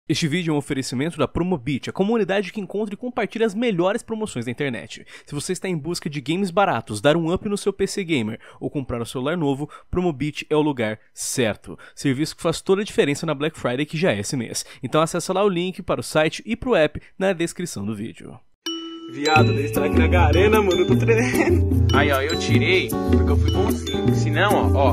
Este vídeo é um oferecimento da Promobit, a comunidade que encontra e compartilha as melhores promoções da internet. Se você está em busca de games baratos, dar um up no seu PC gamer ou comprar um celular novo, Promobit é o lugar certo. Serviço que faz toda a diferença na Black Friday, que já é esse mês. Então acessa lá o link para o site e pro app na descrição do vídeo. Viado, dei strike na Garena, mano, eu tô tremendo. Aí, ó, eu tirei porque eu fui bonzinho. Senão, ó.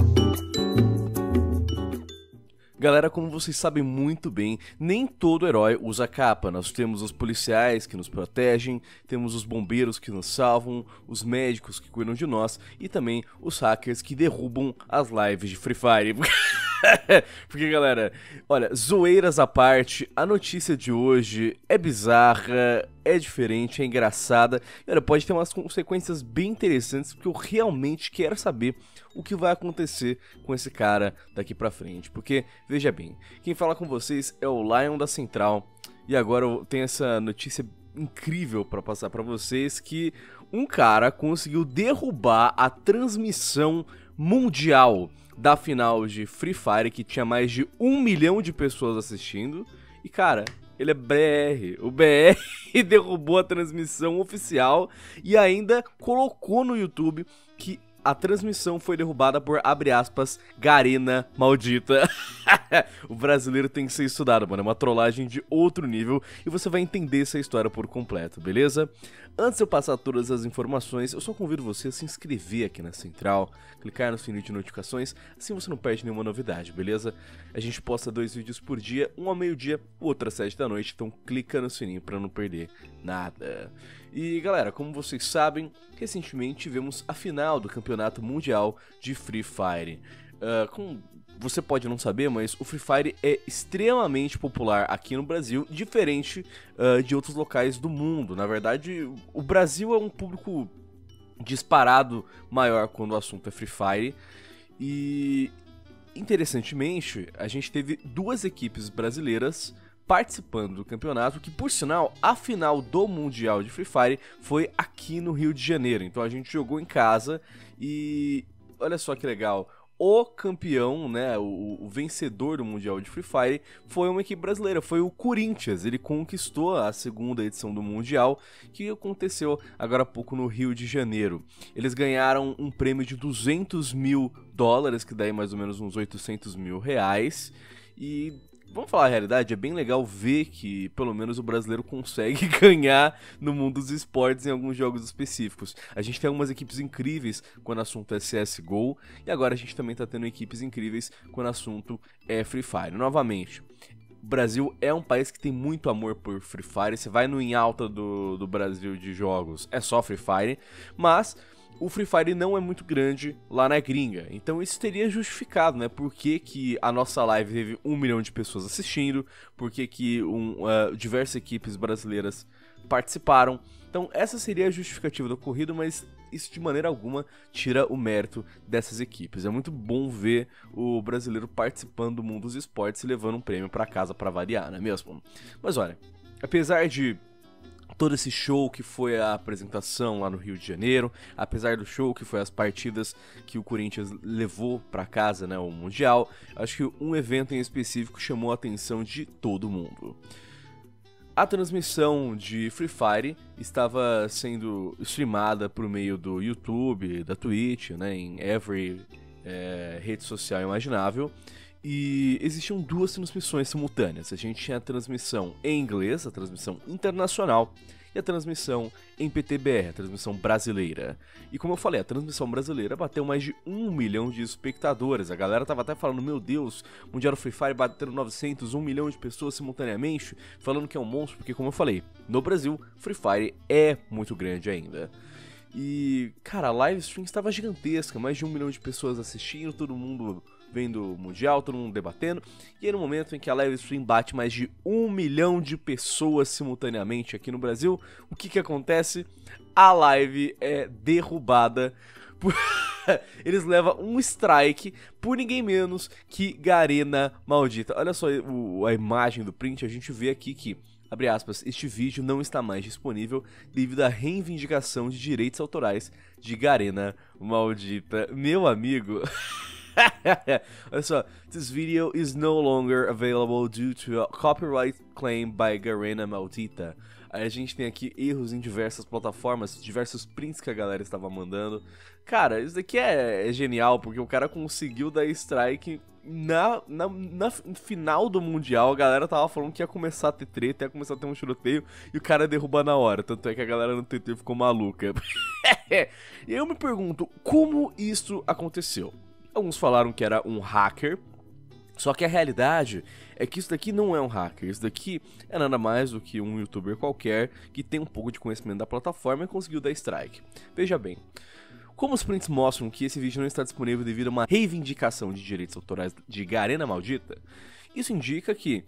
Galera, como vocês sabem muito bem, nem todo herói usa capa. Nós temos os policiais que nos protegem, temos os bombeiros que nos salvam, os médicos que cuidam de nós e também os hackers que derrubam as lives de Free Fire. Porque, galera, olha, zoeiras à parte, a notícia de hoje é bizarra, é diferente, é engraçada e, olha, pode ter umas consequências bem interessantes, porque eu realmente quero saber o que vai acontecer com esse cara daqui pra frente. Porque, veja bem, quem fala com vocês é o Lion da Central e agora eu tenho essa notícia incrível pra passar pra vocês, que um cara conseguiu derrubar a transmissão mundial da final de Free Fire, que tinha mais de 1 milhão de pessoas assistindo. E, cara, ele é BR. O BR derrubou a transmissão oficial e ainda colocou no YouTube que a transmissão foi derrubada por, abre aspas, Garena maldita. O brasileiro tem que ser estudado, mano. É uma trollagem de outro nível e você vai entender essa história por completo, beleza? Antes de eu passar todas as informações, eu só convido você a se inscrever aqui na Central, clicar no sininho de notificações, assim você não perde nenhuma novidade, beleza? A gente posta 2 vídeos por dia, um ao meio-dia, o outro às 7 da noite, então clica no sininho pra não perder nada. E galera, como vocês sabem, recentemente tivemos a final do Campeonato Mundial de Free Fire. Você pode não saber, mas o Free Fire é extremamente popular aqui no Brasil, diferente de outros locais do mundo. Na verdade, o Brasil é um público disparado maior quando o assunto é Free Fire. E, interessantemente, a gente teve 2 equipes brasileiras participando do campeonato, que por sinal, a final do Mundial de Free Fire foi aqui no Rio de Janeiro. Então a gente jogou em casa e olha só que legal, o campeão, né, o vencedor do Mundial de Free Fire foi uma equipe brasileira, foi o Corinthians. Ele conquistou a 2ª edição do Mundial, que aconteceu agora há pouco no Rio de Janeiro. Eles ganharam um prêmio de $200 mil, que daí mais ou menos uns 800 mil reais. E vamos falar a realidade, é bem legal ver que pelo menos o brasileiro consegue ganhar no mundo dos esportes em alguns jogos específicos. A gente tem algumas equipes incríveis quando o assunto é CSGO e agora a gente também tá tendo equipes incríveis quando o assunto é Free Fire. Novamente, o Brasil é um país que tem muito amor por Free Fire. Você vai no em alta do Brasil de jogos, é só Free Fire, mas o Free Fire não é muito grande lá na gringa, então isso teria justificado, né? Por que a nossa live teve 1 milhão de pessoas assistindo, por que diversas equipes brasileiras participaram. Então essa seria a justificativa do ocorrido, mas isso de maneira alguma tira o mérito dessas equipes. É muito bom ver o brasileiro participando do mundo dos esportes e levando um prêmio pra casa pra variar, não é mesmo? Mas olha, apesar de todo esse show que foi a apresentação lá no Rio de Janeiro, apesar do show que foi as partidas que o Corinthians levou pra casa, né, o Mundial, acho que um evento em específico chamou a atenção de todo mundo. A transmissão de Free Fire estava sendo streamada por meio do YouTube, da Twitch, né, em every rede social imaginável. E existiam 2 transmissões simultâneas. A gente tinha a transmissão em inglês, a transmissão internacional, e a transmissão em PTBR, a transmissão brasileira. E como eu falei, a transmissão brasileira bateu mais de 1 milhão de espectadores. A galera tava até falando, meu Deus, Mundial Free Fire batendo 900, 1 milhão de pessoas simultaneamente, falando que é um monstro, porque como eu falei, no Brasil, Free Fire é muito grande ainda. E, cara, a live stream estava gigantesca, mais de 1 milhão de pessoas assistindo, todo mundo vendo o Mundial, todo mundo debatendo. E aí no momento em que a live stream bate mais de 1 milhão de pessoas simultaneamente aqui no Brasil, o que acontece? A live é derrubada por... Eles levam um strike por ninguém menos que Garena maldita. Olha só a imagem do print, a gente vê aqui que, abre aspas, este vídeo não está mais disponível devido à reivindicação de direitos autorais de Garena maldita. Meu amigo... Olha só, this video is no longer available due to a copyright claim by Garena Maldita. Aí a gente tem aqui erros em diversas plataformas, diversos prints que a galera estava mandando. Cara, isso daqui é genial, porque o cara conseguiu dar strike na final do Mundial. A galera tava falando que ia começar a ter treta, ia começar a ter um tiroteio, e o cara derruba na hora. Tanto é que a galera no Twitter ficou maluca. E eu me pergunto, como isso aconteceu? Alguns falaram que era um hacker, só que a realidade é que isso daqui não é um hacker. Isso daqui é nada mais do que um youtuber qualquer que tem um pouco de conhecimento da plataforma e conseguiu dar strike. Veja bem, como os prints mostram que esse vídeo não está disponível devido a uma reivindicação de direitos autorais de Garena Maldita, isso indica que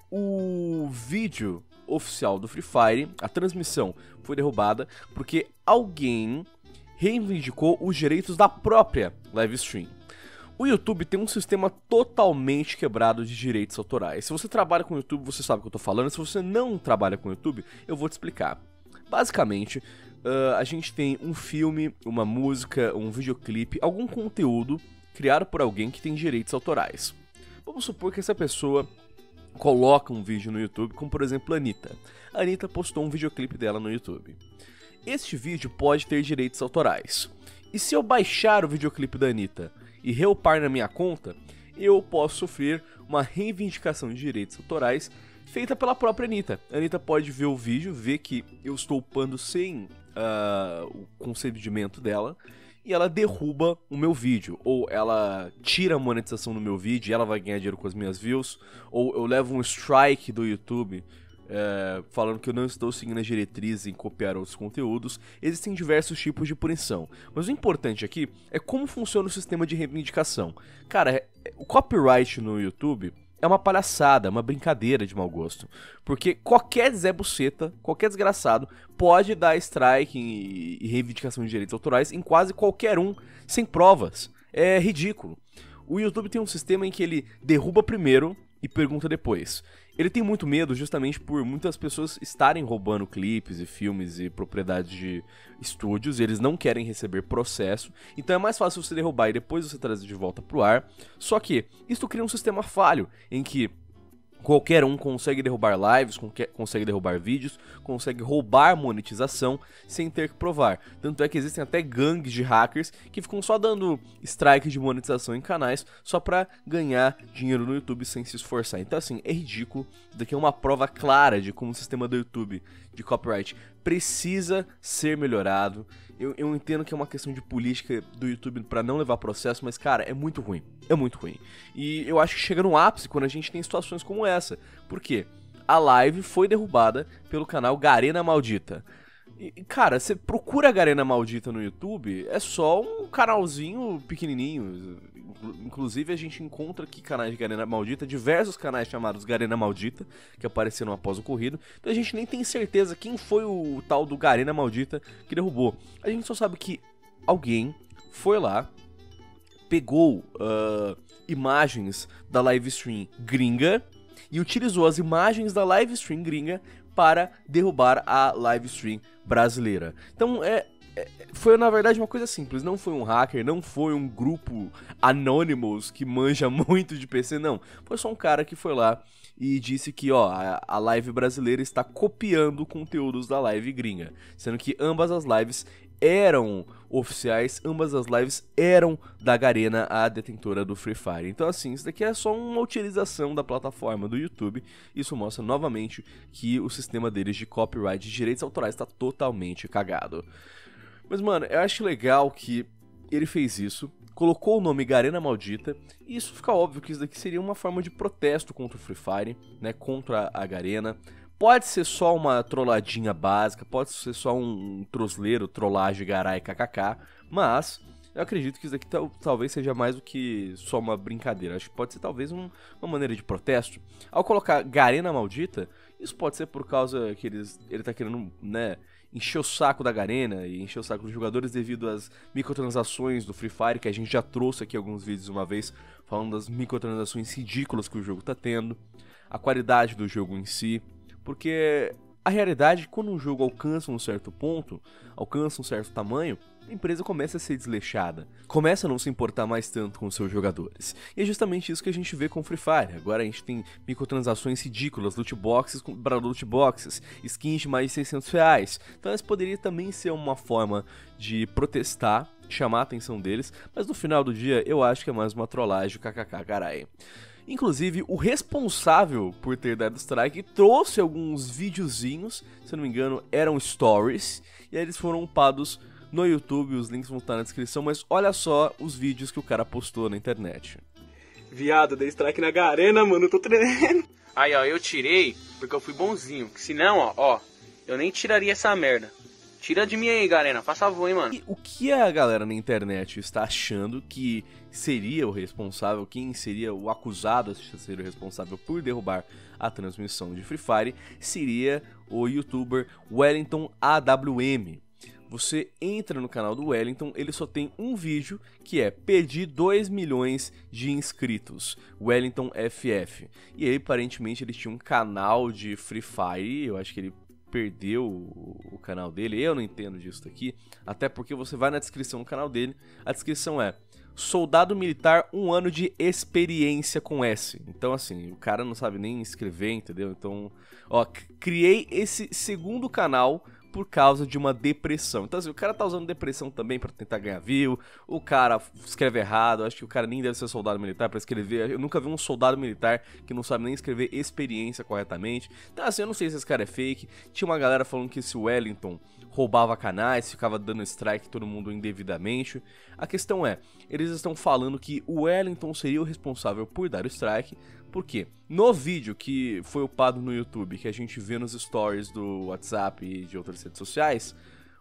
o vídeo oficial do Free Fire, a transmissão, foi derrubada porque alguém reivindicou os direitos da própria live stream. O YouTube tem um sistema totalmente quebrado de direitos autorais. Se você trabalha com o YouTube, você sabe o que eu tô falando. Se você não trabalha com o YouTube, eu vou te explicar. Basicamente, a gente tem um filme, uma música, um videoclipe, algum conteúdo criado por alguém que tem direitos autorais. Vamos supor que essa pessoa coloca um vídeo no YouTube, como por exemplo a Anitta. A Anitta postou um videoclipe dela no YouTube. Este vídeo pode ter direitos autorais. E se eu baixar o videoclipe da Anitta e reupar na minha conta, eu posso sofrer uma reivindicação de direitos autorais feita pela própria Anitta. A Anitta pode ver o vídeo, ver que eu estou upando sem o consentimento dela, e ela derruba o meu vídeo, ou ela tira a monetização do meu vídeo e ela vai ganhar dinheiro com as minhas views, ou eu levo um strike do YouTube falando que eu não estou seguindo as diretrizes em copiar outros conteúdos. Existem diversos tipos de punição, mas o importante aqui é como funciona o sistema de reivindicação. Cara, o copyright no YouTube é uma palhaçada, uma brincadeira de mau gosto, porque qualquer Zé Buceta, qualquer desgraçado, pode dar strike e reivindicação de direitos autorais em quase qualquer um, sem provas. É ridículo. O YouTube tem um sistema em que ele derruba primeiro e pergunta depois. Ele tem muito medo justamente por muitas pessoas estarem roubando clipes e filmes e propriedades de estúdios, e eles não querem receber processo, então é mais fácil você derrubar e depois você trazer de volta pro ar. Só que isso cria um sistema falho, em que qualquer um consegue derrubar lives, consegue derrubar vídeos, consegue roubar monetização sem ter que provar. Tanto é que existem até gangues de hackers que ficam só dando strike de monetização em canais só pra ganhar dinheiro no YouTube sem se esforçar. Então assim, é ridículo. Isso daqui é uma prova clara de como o sistema do YouTube de copyright precisa ser melhorado. Eu entendo que é uma questão de política do YouTube pra não levar processo, mas cara, é muito ruim. É muito ruim. E eu acho que chega no ápice quando a gente tem situações como essa. Por quê? A live foi derrubada pelo canal Garena Maldita. E, cara, você procura a Garena Maldita no YouTube, é só um canalzinho pequenininho. Inclusive a gente encontra aqui canais de Garena Maldita, diversos canais chamados Garena Maldita, que apareceram após o ocorrido. Então a gente nem tem certeza quem foi o tal do Garena Maldita que derrubou. A gente só sabe que alguém foi lá, pegou imagens da live stream gringa e utilizou as imagens da live stream gringa para derrubar a live stream brasileira. Então foi na verdade uma coisa simples, não foi um hacker, não foi um grupo Anonymous que manja muito de PC, não. Foi só um cara que foi lá e disse que a live brasileira está copiando conteúdos da live gringa, sendo que ambas as lives eram oficiais, ambas as lives eram da Garena, a detentora do Free Fire. Então assim, isso daqui é só uma utilização da plataforma do YouTube. Isso mostra novamente que o sistema deles de copyright de direitos autorais está totalmente cagado. Mas mano, eu acho legal que ele fez isso, colocou o nome Garena Maldita, e isso fica óbvio que isso daqui seria uma forma de protesto contra o Free Fire, né, contra a Garena. Pode ser só uma trolladinha básica, pode ser só um trosleiro, trollagem, garai, kkk, mas eu acredito que isso daqui talvez seja mais do que só uma brincadeira. Acho que pode ser talvez uma maneira de protesto. Ao colocar Garena Maldita, isso pode ser por causa que ele tá querendo, né, encher o saco da Garena e encher o saco dos jogadores devido às microtransações do Free Fire, que a gente já trouxe aqui alguns vídeos uma vez, falando das microtransações ridículas que o jogo tá tendo, a qualidade do jogo em si. Porque A realidade é que quando um jogo alcança um certo ponto, alcança um certo tamanho, a empresa começa a ser desleixada, começa a não se importar mais tanto com os seus jogadores. E é justamente isso que a gente vê com Free Fire. Agora a gente tem microtransações ridículas, loot boxes para loot boxes, skins de mais de R$600. Então essa poderia também ser uma forma de protestar, chamar a atenção deles, mas no final do dia eu acho que é mais uma trollagem, kkk, carai. Inclusive, o responsável por ter dado strike trouxe alguns videozinhos, se eu não me engano, eram stories, e aí eles foram upados no YouTube, os links vão estar na descrição, mas olha só os vídeos que o cara postou na internet. Viado, dei strike na Garena, mano, tô tremendo. Aí, ó, eu tirei porque eu fui bonzinho. Senão, ó, eu nem tiraria essa merda. Tira de mim aí, Garena, faz favor, hein, mano. E o que a galera na internet está achando que seria o responsável, quem seria o acusado a ser o responsável por derrubar a transmissão de Free Fire, seria o youtuber Wellington AWM. Você entra no canal do Wellington, ele só tem um vídeo que é perdi 2 milhões de inscritos, Wellington FF. E aí aparentemente ele tinha um canal de Free Fire, eu acho que ele perdeu o canal dele, eu não entendo disso aqui, até porque você vai na descrição do canal dele, a descrição é soldado militar 1 ano de experiência com S. Então assim, o cara não sabe nem escrever, entendeu? Então, ó, criei esse segundo canal por causa de uma depressão. Então assim, o cara tá usando depressão também pra tentar ganhar view, o cara escreve errado, acho que o cara nem deve ser soldado militar pra escrever, eu nunca vi um soldado militar que não sabe nem escrever experiência corretamente. Então assim, eu não sei se esse cara é fake, tinha uma galera falando que esse Wellington roubava canais, ficava dando strike todo mundo indevidamente. A questão é, eles estão falando que o Wellington seria o responsável por dar o strike, porque no vídeo que foi upado no YouTube, que a gente vê nos stories do WhatsApp e de outras redes sociais,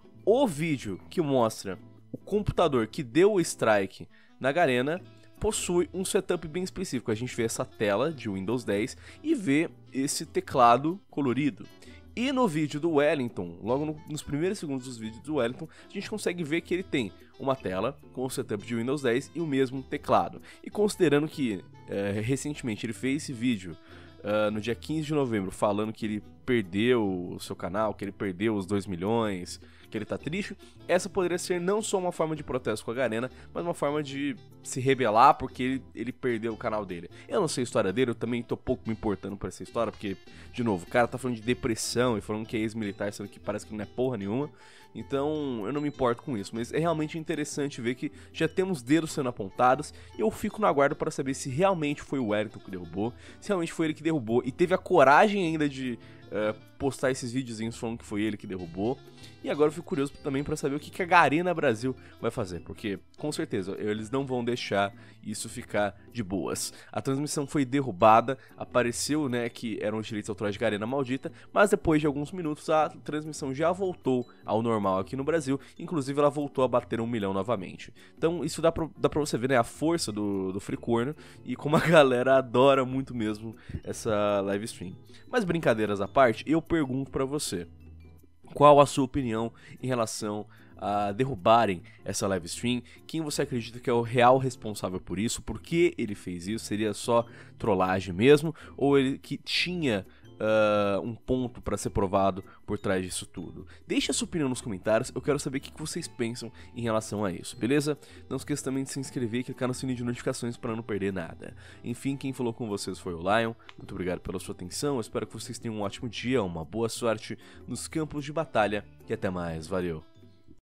o vídeo que mostra o computador que deu o strike na Garena possui um setup bem específico. A gente vê essa tela de Windows 10 e vê esse teclado colorido. E no vídeo do Wellington, logo nos primeiros segundos dos vídeos do Wellington, a gente consegue ver que ele tem uma tela com o setup de Windows 10 e o mesmo teclado. E considerando que recentemente ele fez esse vídeo no dia 15 de novembro falando que ele perdeu o seu canal, que ele perdeu os 2 milhões, que ele tá triste, essa poderia ser não só uma forma de protesto com a Garena, mas uma forma de se rebelar porque ele perdeu o canal dele. Eu não sei a história dele, eu também tô pouco me importando por essa história, porque, de novo, o cara tá falando de depressão e falando que é ex-militar, sendo que parece que não é porra nenhuma. Então eu não me importo com isso, mas é realmente interessante ver que já temos dedos sendo apontados e eu fico no aguardo para saber se realmente foi o Wellington que derrubou, se realmente foi ele que derrubou e teve a coragem ainda de postar esses videozinhos falando que foi ele que derrubou. E agora eu fico curioso também para saber o que a Garena Brasil vai fazer, porque com certeza eles não vão deixar isso ficar de boas. A transmissão foi derrubada, apareceu, né, que eram os direitos autorais de Garena Maldita, mas depois de alguns minutos a transmissão já voltou ao normal aqui no Brasil, inclusive ela voltou a bater 1 milhão novamente. Então isso dá pra você ver, né, a força do Free Corner e como a galera adora muito mesmo essa live stream. Mas brincadeiras à parte, eu pergunto pra você, qual a sua opinião em relação a derrubarem essa live stream? Quem você acredita que é o real responsável por isso? Por que ele fez isso? Seria só trollagem mesmo? Ou ele que tinha um ponto para ser provado por trás disso tudo? Deixe a sua opinião nos comentários, eu quero saber o que vocês pensam em relação a isso, beleza? Não esqueça também de se inscrever e clicar no sininho de notificações para não perder nada. Enfim, quem falou com vocês foi o Lion, muito obrigado pela sua atenção, eu espero que vocês tenham um ótimo dia, uma boa sorte nos campos de batalha e até mais, valeu!